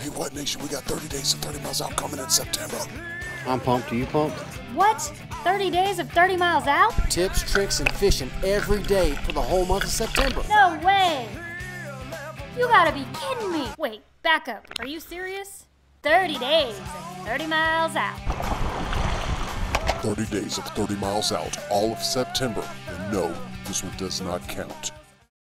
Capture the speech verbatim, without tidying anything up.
Hey, what nation? We got thirty days of thirty miles out coming in September. I'm pumped. Are you pumped? What? thirty days of thirty miles out? Tips, tricks, and fishing every day for the whole month of September. No way! You gotta be kidding me! Wait, back up. Are you serious? thirty days and thirty miles out. thirty days of thirty miles out, all of September. And no, this one does not count.